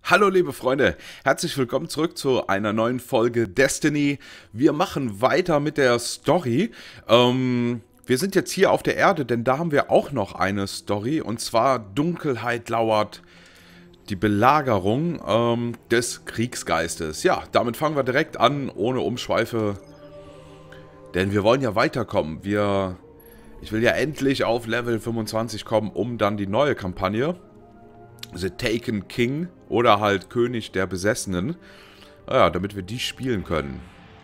Hallo liebe Freunde, herzlich willkommen zurück zu einer neuen Folge Destiny. Wir machen weiter mit der Story. Wir sind jetzt hier auf der Erde, denn da haben wir auch noch eine Story. Und zwar Dunkelheit lauert, die Belagerung des Kriegsgeistes. Ja, damit fangen wir direkt an, ohne Umschweife. Denn wir wollen ja weiterkommen. Ich will ja endlich auf Level 25 kommen, um dann die neue Kampagne, The Taken King oder halt König der Besessenen, ja, damit wir die spielen können.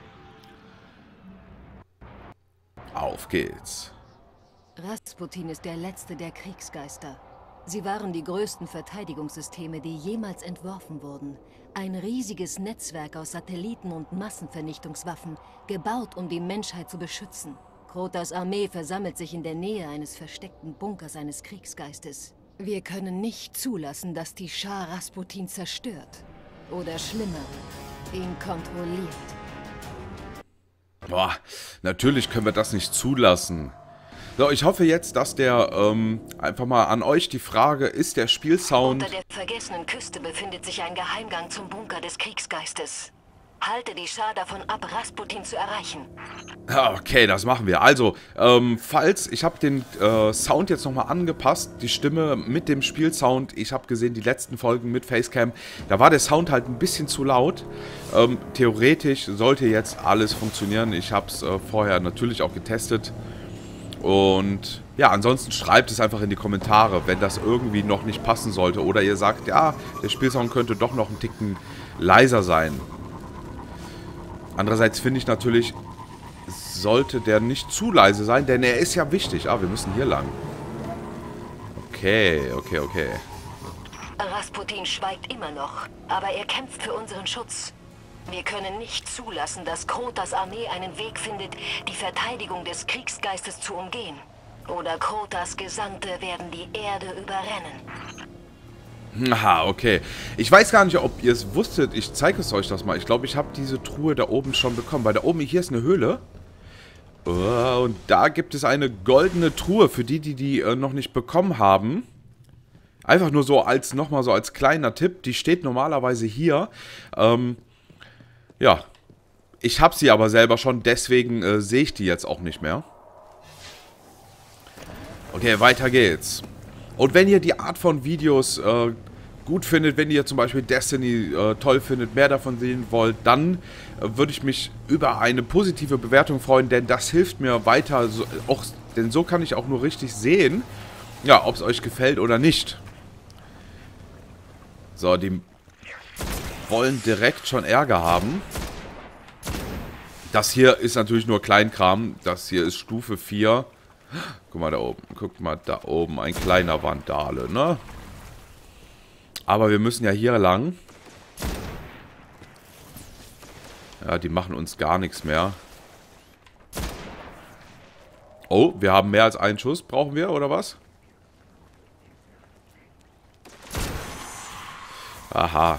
Auf geht's. Rasputin ist der letzte der Kriegsgeister. Sie waren die größten Verteidigungssysteme, die jemals entworfen wurden. Ein riesiges Netzwerk aus Satelliten und Massenvernichtungswaffen, gebaut, um die Menschheit zu beschützen. Krotas Armee versammelt sich in der Nähe eines versteckten Bunkers eines Kriegsgeistes. Wir können nicht zulassen, dass die Schar Rasputin zerstört. Oder schlimmer, ihn kontrolliert. Boah, natürlich können wir das nicht zulassen. So, ich hoffe jetzt, dass der, einfach mal an euch die Frage, ist der Spielsound... Unter der vergessenen Küste befindet sich ein Geheimgang zum Bunker des Kriegsgeistes. Halte die Schar davon ab, Rasputin zu erreichen. Okay, das machen wir. Also, ich habe den Sound jetzt nochmal angepasst, die Stimme mit dem Spielsound. Ich habe gesehen, die letzten Folgen mit Facecam, da war der Sound halt ein bisschen zu laut. Theoretisch sollte jetzt alles funktionieren. Ich habe es vorher natürlich auch getestet. Und ja, ansonsten schreibt es einfach in die Kommentare, wenn das irgendwie noch nicht passen sollte. Oder ihr sagt, ja, der Spielsound könnte doch noch einen Ticken leiser sein. Andererseits finde ich natürlich, sollte der nicht zu leise sein, denn er ist ja wichtig. Ah, wir müssen hier lang. Okay. Rasputin schweigt immer noch, aber er kämpft für unseren Schutz. Wir können nicht zulassen, dass Krotas Armee einen Weg findet, die Verteidigung des Kriegsgeistes zu umgehen. Oder Krotas Gesandte werden die Erde überrennen. Aha, okay. Ich weiß gar nicht, ob ihr es wusstet. Ich zeige es euch das mal. Ich glaube, ich habe diese Truhe da oben schon bekommen. Weil da oben, hier ist eine Höhle. Und da gibt es eine goldene Truhe für die noch nicht bekommen haben. Einfach nur so als, nochmal so als kleiner Tipp. Die steht normalerweise hier. Ja. Ich habe sie aber selber schon, deswegen sehe ich die jetzt auch nicht mehr. Okay, weiter geht's. Und wenn ihr die Art von Videos gut findet, wenn ihr zum Beispiel Destiny toll findet, mehr davon sehen wollt, dann würde ich mich über eine positive Bewertung freuen, denn das hilft mir weiter, denn so kann ich auch nur richtig sehen, ja, ob es euch gefällt oder nicht. So, die wollen direkt schon Ärger haben. Das hier ist natürlich nur Kleinkram, das hier ist Stufe 4. Guck mal da oben, ein kleiner Vandale, ne? Aber wir müssen ja hier lang. Ja, die machen uns gar nichts mehr. Oh, wir haben mehr als einen Schuss, brauchen wir, oder was? Aha.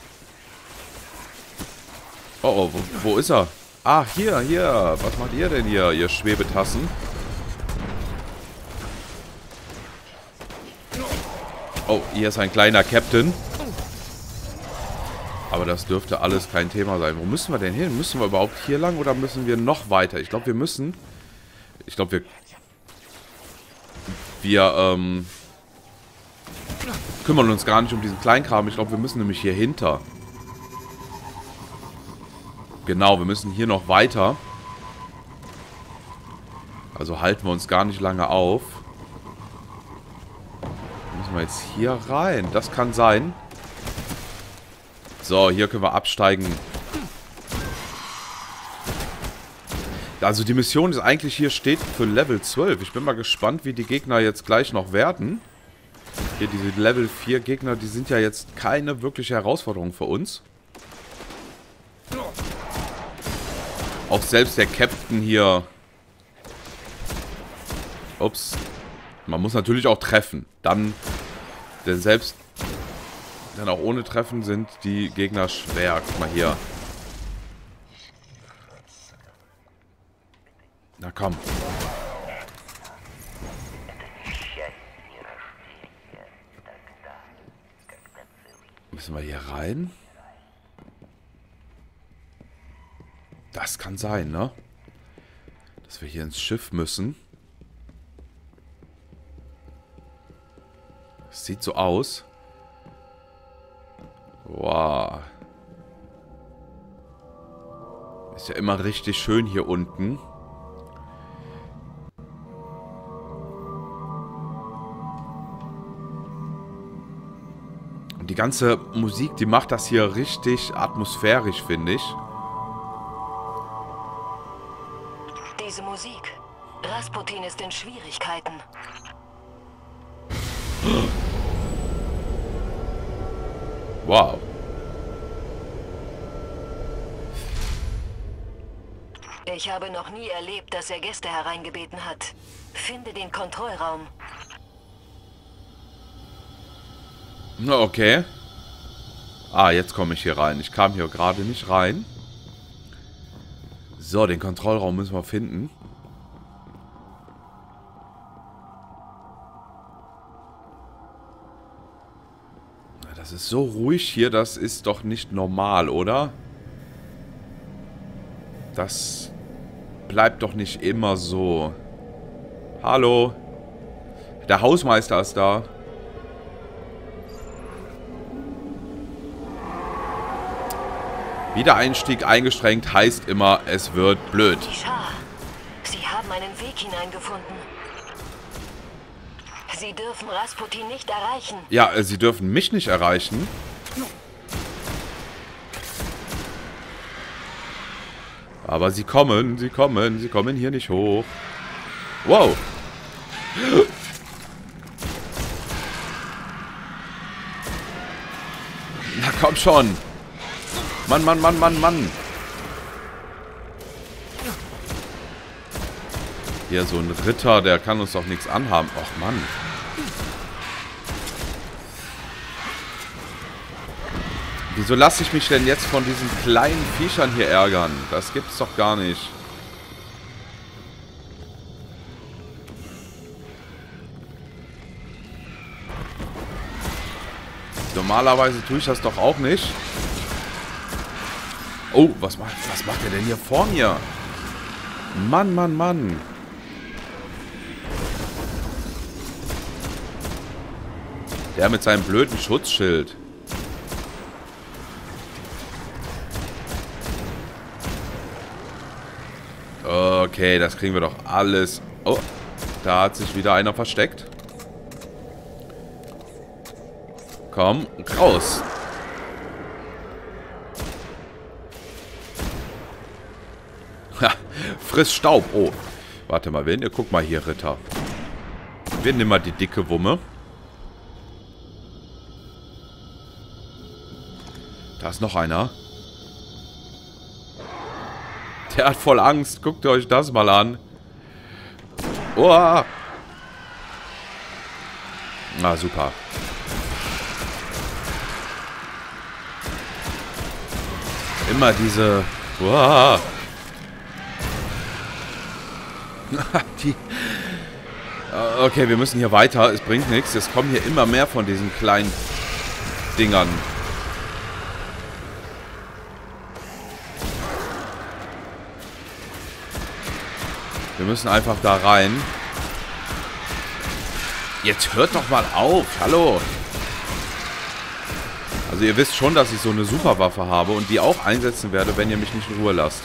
Oh, wo ist er? Ah, hier. Was macht ihr denn hier, ihr Schwebetassen? Oh, hier ist ein kleiner Captain. Aber das dürfte alles kein Thema sein. Wo müssen wir denn hin? Müssen wir überhaupt hier lang oder müssen wir noch weiter? Ich glaube, wir müssen... Wir kümmern uns gar nicht um diesen Kleinkram. Ich glaube, wir müssen nämlich hier hinter. Genau, wir müssen hier noch weiter. Also halten wir uns gar nicht lange auf. Müssen wir jetzt hier rein? Das kann sein. So, hier können wir absteigen. Also die Mission ist eigentlich hier steht für Level 12. Ich bin mal gespannt, wie die Gegner jetzt gleich noch werden. Hier diese Level 4 Gegner, die sind ja jetzt keine wirkliche Herausforderung für uns. Auch selbst der Captain hier... Ups. Man muss natürlich auch treffen. Denn auch ohne Treffen sind die Gegner schwer. Guck mal hier. Na komm. Müssen wir hier rein? Das kann sein, ne? Dass wir hier ins Schiff müssen. Das sieht so aus. Wow. Ist ja immer richtig schön hier unten. Und die ganze Musik, die macht das hier richtig atmosphärisch, finde ich. Diese Musik. Rasputin ist in Schwierigkeiten. Wow. Ich habe noch nie erlebt, dass er Gäste hereingebeten hat. Finde den Kontrollraum. Okay. Ah, jetzt komme ich hier rein. Ich kam hier gerade nicht rein. So, den Kontrollraum müssen wir finden. Das ist so ruhig hier, das ist doch nicht normal, oder? Das bleibt doch nicht immer so. Hallo? Der Hausmeister ist da. Wiedereinstieg eingeschränkt heißt immer, es wird blöd. Die Schar. Sie haben einen Weg hineingefunden. Sie dürfen Rasputin nicht erreichen. Ja, sie dürfen mich nicht erreichen. Aber sie kommen hier nicht hoch. Wow. Na komm schon. Mann, Mann, Mann, Mann, Mann. Hier so ein Ritter, der kann uns doch nichts anhaben. Och, Mann. Wieso lasse ich mich denn jetzt von diesen kleinen Viechern hier ärgern? Das gibt's doch gar nicht. Normalerweise tue ich das doch auch nicht. Oh, was macht er denn hier vor mir? Mann, Mann, Mann. Der mit seinem blöden Schutzschild. Okay, das kriegen wir doch alles. Oh, da hat sich wieder einer versteckt. Komm, raus. Ha, friss Staub. Oh, warte mal, guck mal hier, Ritter. Wir nehmen mal die dicke Wumme. Da ist noch einer. Der hat voll Angst. Guckt euch das mal an. Oh. Ah, super. Immer diese... Oh. Die... Okay, wir müssen hier weiter. Es bringt nichts. Es kommen hier immer mehr von diesen kleinen Dingern. Wir müssen einfach da rein. Jetzt hört doch mal auf. Hallo. Also ihr wisst schon, dass ich so eine Superwaffe habe und die auch einsetzen werde, wenn ihr mich nicht in Ruhe lasst.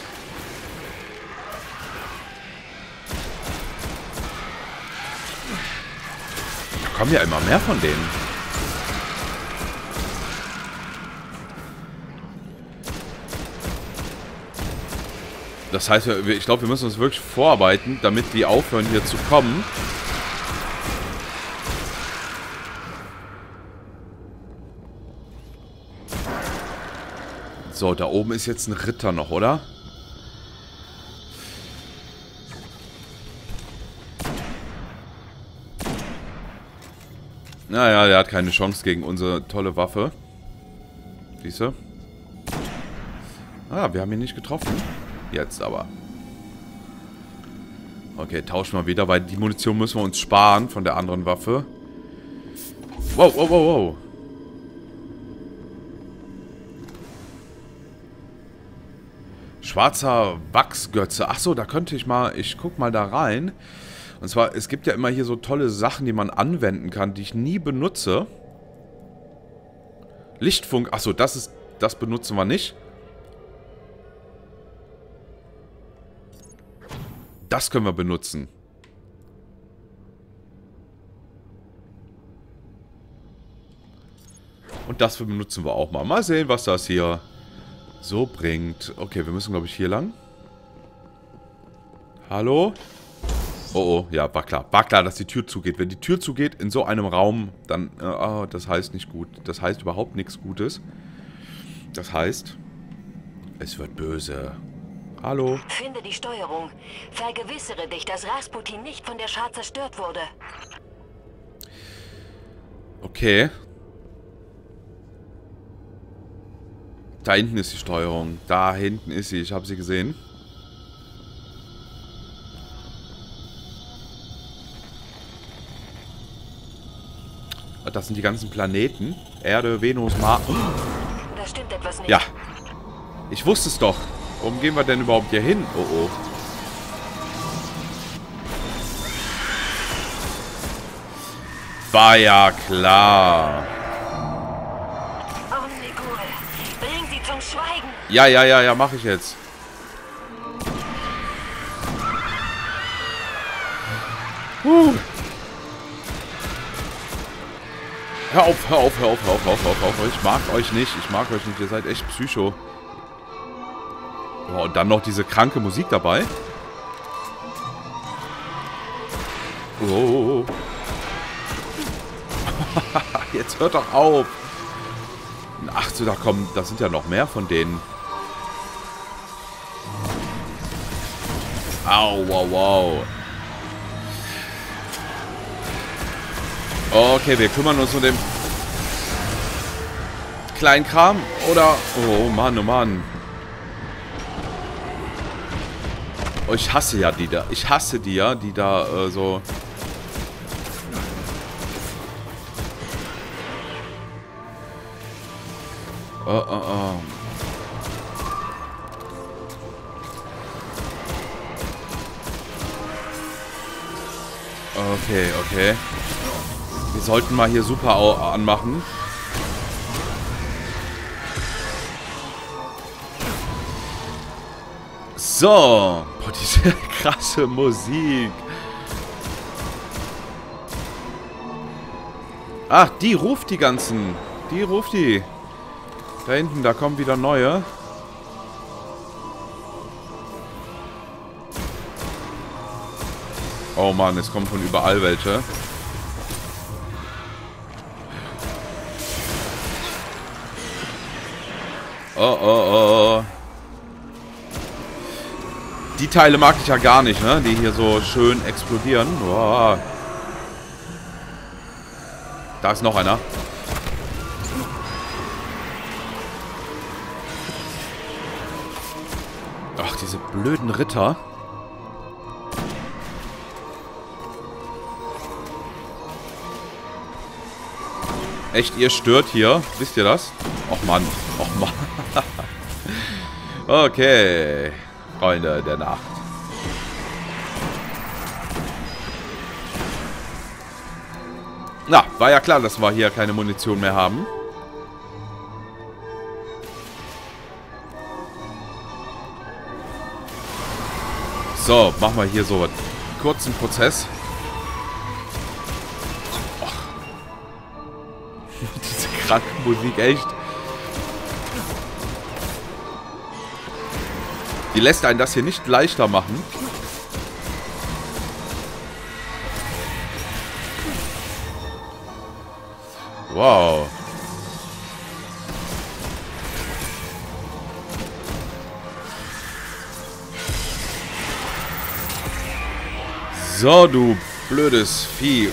Da kommen ja immer mehr von denen. Das heißt, ich glaube, wir müssen uns wirklich vorarbeiten, damit die aufhören, hier zu kommen. So, da oben ist jetzt ein Ritter noch, oder? Naja, der hat keine Chance gegen unsere tolle Waffe. Siehst du? Ah, wir haben ihn nicht getroffen. Jetzt aber. Okay, tauschen wir wieder, weil die Munition müssen wir uns sparen von der anderen Waffe. Wow, wow, wow, wow. Schwarzer Wachsgötze. Achso, da könnte ich mal... Ich guck mal da rein. Und zwar, es gibt ja immer hier so tolle Sachen, die man anwenden kann, die ich nie benutze. Lichtfunk. Achso, das benutzen wir nicht. Das können wir benutzen. Und das benutzen wir auch mal. Mal sehen, was das hier so bringt. Okay, wir müssen, glaube ich, hier lang. Hallo? Oh, oh, ja, war klar. War klar, dass die Tür zugeht. Wenn die Tür zugeht in so einem Raum, dann... das heißt nicht gut. Das heißt überhaupt nichts Gutes. Das heißt, es wird böse. Hallo? Finde die Steuerung. Vergewissere dich, dass Rasputin nicht von der Schar zerstört wurde. Okay. Da hinten ist die Steuerung. Da hinten ist sie. Ich habe sie gesehen. Das sind die ganzen Planeten. Erde, Venus, Mars. Da stimmt etwas nicht. Ja. Ich wusste es doch. Warum gehen wir denn überhaupt hier hin? Oh, oh. War ja klar. Omnigul, bring sie zum Schweigen. Ja, mach ich jetzt. Hör auf. Ich mag euch nicht. Ihr seid echt Psycho. Oh, und dann noch diese kranke Musik dabei. Oh. Jetzt hört doch auf. Ach so, da kommen, da sind ja noch mehr von denen. Au, wow. Okay, wir kümmern uns um den kleinen Kram. Oder... Oh Mann. Oh, ich hasse ja die da. Ich hasse die ja, die da so... Oh. Okay. Wir sollten mal hier super anmachen. So. Boah, diese krasse Musik. Ach, die ruft die ganzen. Die ruft die. Da hinten, da kommen wieder neue. Oh Mann, es kommen von überall welche. Oh. Die Teile mag ich ja gar nicht, ne? Die hier so schön explodieren. Oh. Da ist noch einer. Ach, diese blöden Ritter. Echt, ihr stört hier? Wisst ihr das? Och Mann. Okay. Freunde der Nacht. Na, war ja klar, dass wir hier keine Munition mehr haben. So, machen wir hier so einen kurzen Prozess. Och. Diese kranke Musik, echt. Die lässt einen das hier nicht leichter machen. Wow. So, du blödes Vieh.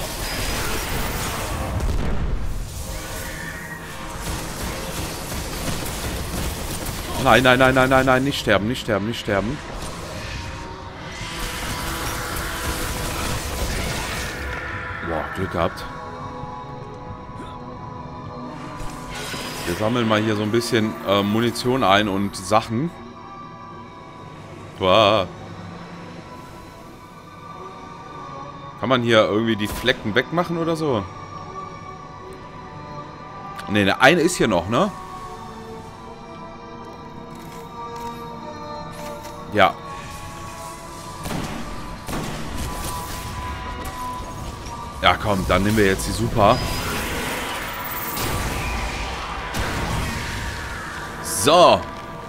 Nein, nicht sterben. Boah, Glück gehabt. Wir sammeln mal hier so ein bisschen Munition ein und Sachen. Wow. Kann man hier irgendwie die Flecken wegmachen oder so? Ne, der eine ist hier noch, ne? Ja. Ja, komm, dann nehmen wir jetzt die Super. So.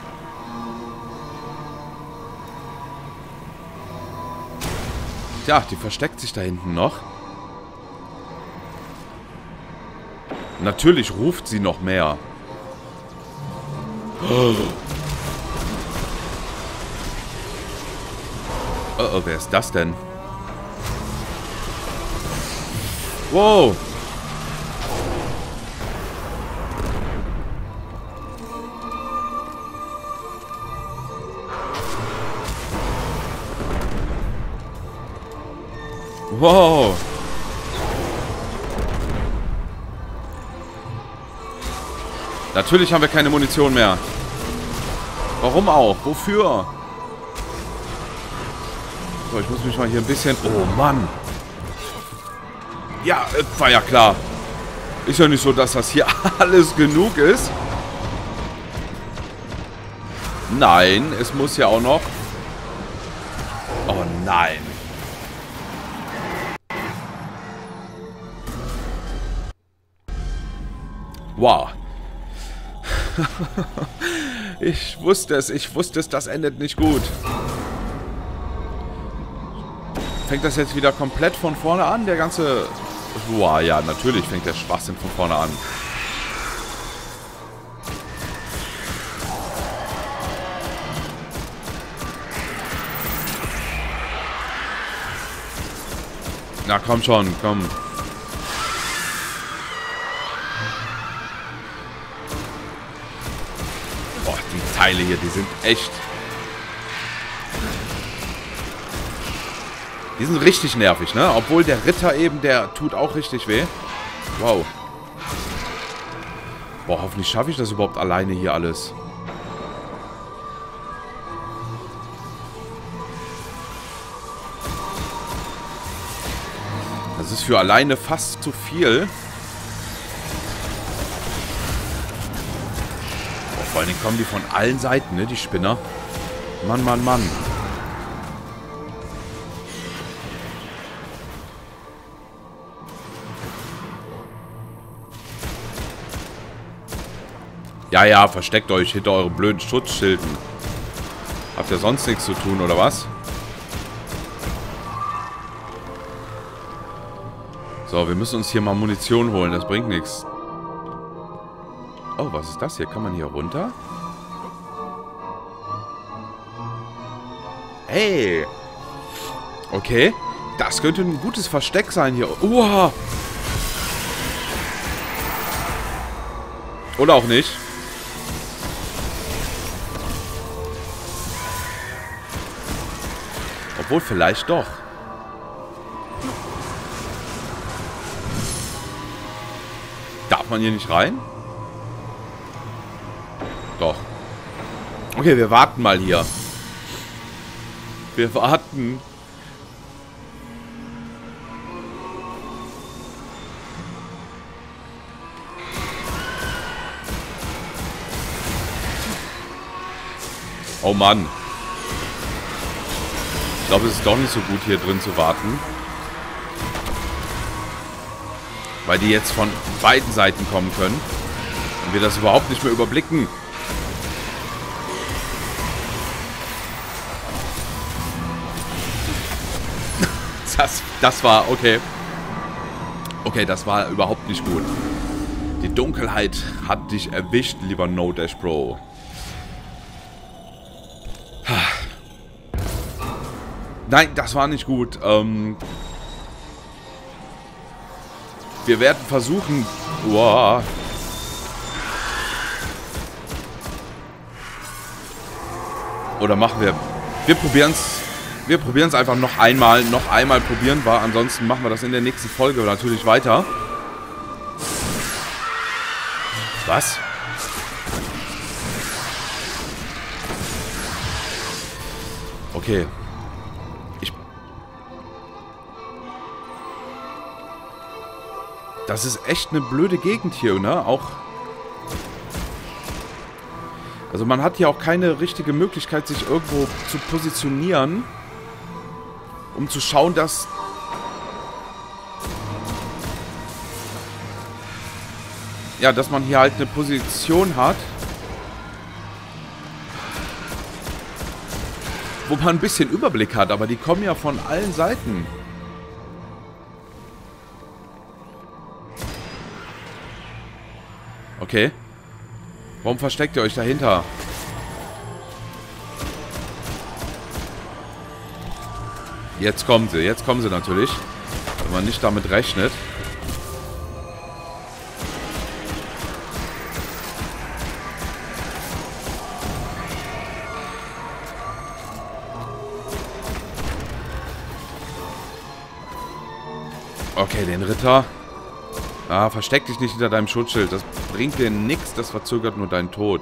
Tja, die versteckt sich da hinten noch. Natürlich ruft sie noch mehr. Oh, oh, wer ist das denn? Wow. Wow. Natürlich haben wir keine Munition mehr. Warum auch? Wofür? So, ich muss mich mal hier ein bisschen... Oh, Mann. Ja, war ja klar. Ist ja nicht so, dass das hier alles genug ist. Nein, es muss ja auch noch... Oh, nein. Wow. Ich wusste es, das endet nicht gut. Fängt das jetzt wieder komplett von vorne an, der ganze... Wow, ja, natürlich fängt der Schwachsinn von vorne an. Na, komm schon, komm. Boah, die Teile hier, die sind echt... Die sind richtig nervig, ne? Obwohl der Ritter eben, der tut auch richtig weh. Wow. Boah, hoffentlich schaffe ich das überhaupt alleine hier alles. Das ist für alleine fast zu viel. Boah, vor allen Dingen kommen die von allen Seiten, ne? Die Spinner. Mann, Mann, Mann. Ja, ja, versteckt euch hinter euren blöden Schutzschilden. Habt ihr sonst nichts zu tun, oder was? So, wir müssen uns hier mal Munition holen. Das bringt nichts. Oh, was ist das hier? Kann man hier runter? Hey! Okay. Das könnte ein gutes Versteck sein hier. Uah! Oder auch nicht. Obwohl, vielleicht doch. Darf man hier nicht rein? Doch. Okay, wir warten mal hier. Wir warten. Oh Mann. Ich glaube, es ist doch nicht so gut, hier drin zu warten. Weil die jetzt von beiden Seiten kommen können. Und wir das überhaupt nicht mehr überblicken. Das war... Okay. Okay, das war überhaupt nicht gut. Die Dunkelheit hat dich erwischt, lieber No Dash Pro. Nein, das war nicht gut. Wir werden versuchen... Wow. Oder machen wir... Wir probieren es einfach noch einmal probieren wir. Ansonsten machen wir das in der nächsten Folge natürlich weiter. Was? Okay. Das ist echt eine blöde Gegend hier, ne? Auch... Also man hat hier auch keine richtige Möglichkeit, sich irgendwo zu positionieren, um zu schauen, dass... Ja, dass man hier halt eine Position hat, wo man ein bisschen Überblick hat, aber die kommen ja von allen Seiten. Okay. Warum versteckt ihr euch dahinter? Jetzt kommen sie natürlich. Wenn man nicht damit rechnet. Okay, den Ritter. Ah, versteck dich nicht hinter deinem Schutzschild. Das bringt dir nichts, das verzögert nur deinen Tod.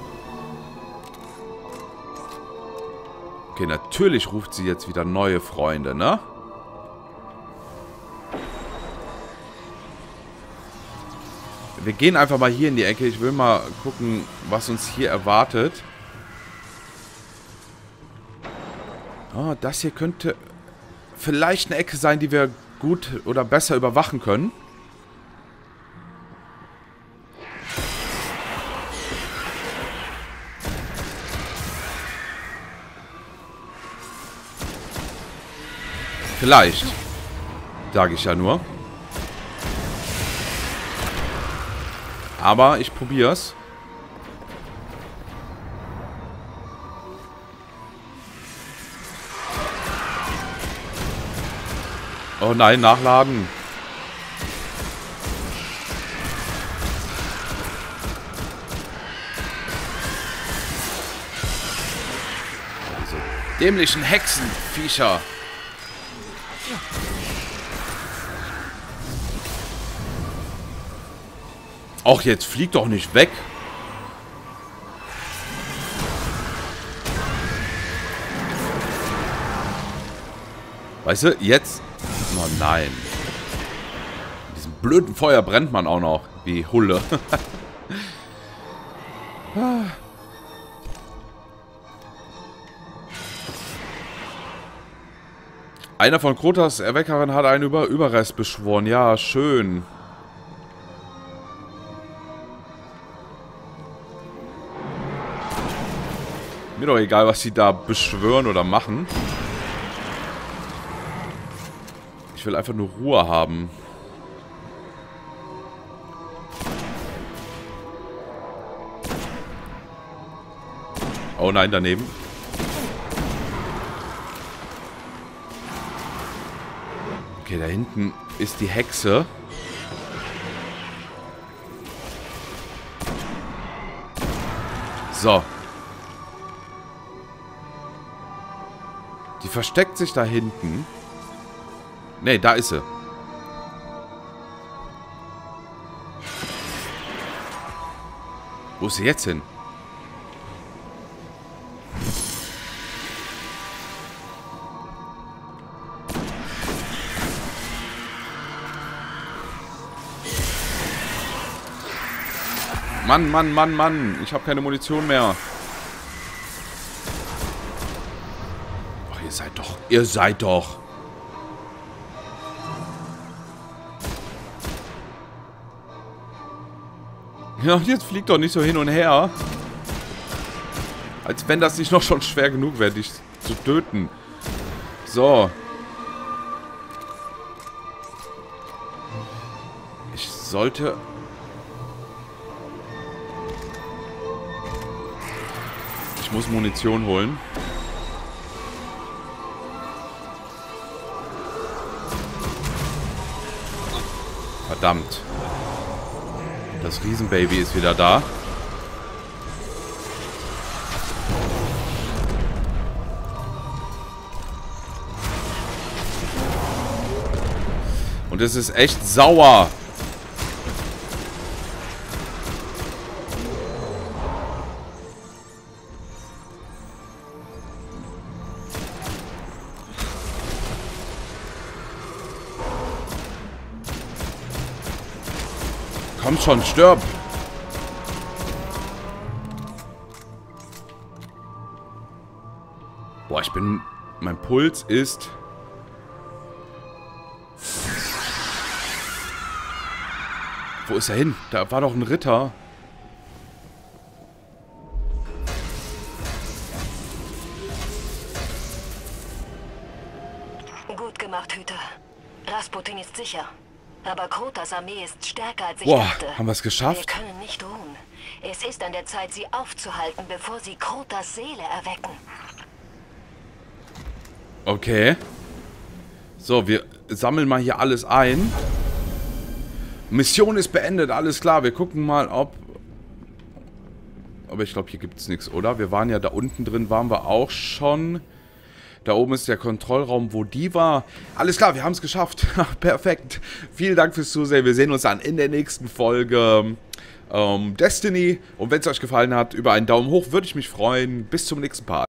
Okay, natürlich ruft sie jetzt wieder neue Freunde, ne? Wir gehen einfach mal hier in die Ecke. Ich will mal gucken, was uns hier erwartet. Oh, das hier könnte vielleicht eine Ecke sein, die wir gut oder besser überwachen können. Vielleicht. Sage ich ja nur. Aber ich probier's. Oh nein, nachladen. Diese dämlichen Hexenviecher. Ach, jetzt flieg doch nicht weg. Weißt du, jetzt... Oh nein. In diesem blöden Feuer brennt man auch noch. Wie Hulle. Einer von Krotas Erweckerin hat einen Überrest beschworen. Ja, schön. Mir doch egal, was sie da beschwören oder machen. Ich will einfach nur Ruhe haben. Oh nein, daneben. Okay, da hinten ist die Hexe. So. Die versteckt sich da hinten. Ne, da ist sie. Wo ist sie jetzt hin? Mann, Mann, Mann, Mann. Ich habe keine Munition mehr. Ach, ihr seid doch. Ihr seid doch. Ja, und jetzt fliegt doch nicht so hin und her. Als wenn das nicht noch schon schwer genug wäre, dich zu töten. So. Ich sollte... Ich muss Munition holen. Verdammt. Das Riesenbaby ist wieder da. Und es ist echt sauer. Komm schon, stirb! Boah, ich bin... Mein Puls ist... Wo ist er hin? Da war doch ein Ritter. Gut gemacht, Hüter. Rasputin ist sicher. Aber Krotas Armee ist stärker als ich Boah, dachte. haben wir es geschafft? Wir können nicht ruhen. Es ist an der Zeit, sie aufzuhalten, bevor sie Krotas Seele erwecken. Okay. So, wir sammeln mal hier alles ein. Mission ist beendet, alles klar. Wir gucken mal, ob... Aber ich glaube, hier gibt es nichts, oder? Wir waren ja da unten drin, waren wir auch schon. Da oben ist der Kontrollraum, wo die war. Alles klar, wir haben es geschafft. Perfekt. Vielen Dank fürs Zusehen. Wir sehen uns dann in der nächsten Folge Destiny. Und wenn es euch gefallen hat, über einen Daumen hoch würde ich mich freuen. Bis zum nächsten Part.